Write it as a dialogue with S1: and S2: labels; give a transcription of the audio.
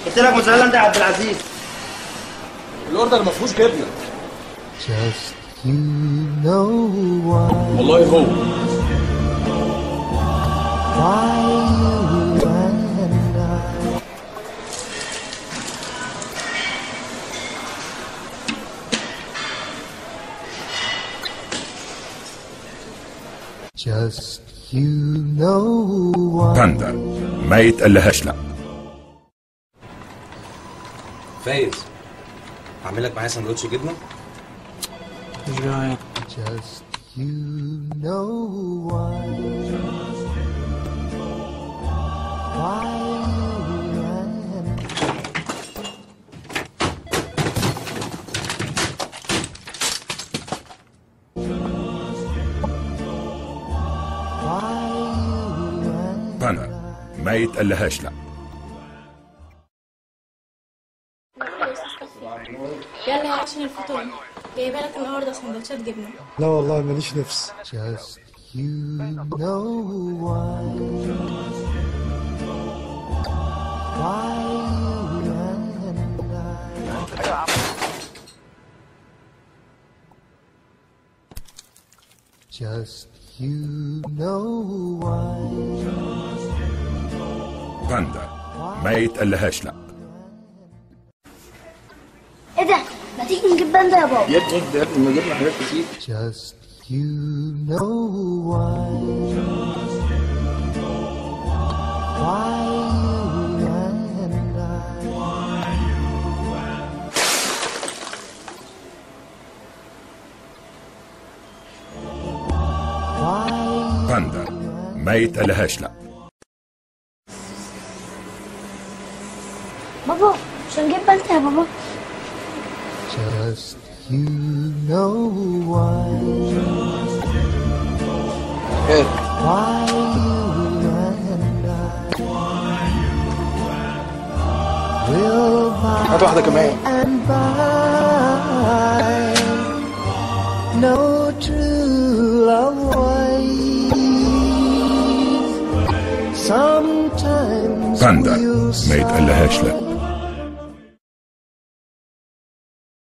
S1: قلت لك موزاريلا انت يا عبد العزيز.
S2: الاوردر ما فيهوش جبنه.
S3: Just you know why.
S2: والله هو
S3: Why you and I. Just you know why.
S4: باندا ما يتقلهاش لا.
S2: فايز، اعمل لك معايا سندوتش جبنه.
S5: مش جاي.
S3: Just you know why. Why you and
S4: باندا ما يتقلهاش لا.
S6: يلا يا عشان الفطور جايبه لك النهارده سندوتشات جبنه.
S7: لا والله ماليش نفس.
S3: Just you know why. Why you and I. Just you know why.
S4: باندا ما يتقلهاش لا.
S8: ايه ده؟ ما تيجي نجيب باندا يا بابا.
S1: يا ابني ما جبنا حاجات كتير.
S3: Just you know why. Why you and I. Why
S4: باندا ما يتقلهاش لا.
S8: بابا مش هنجيب باندا يا بابا.
S3: Just you know why. Why you and I will buy
S2: هات واحدة كمان.
S3: and buy no true love waits. Sometimes
S4: باندا
S3: we'll
S4: ما يتقلهاش لا.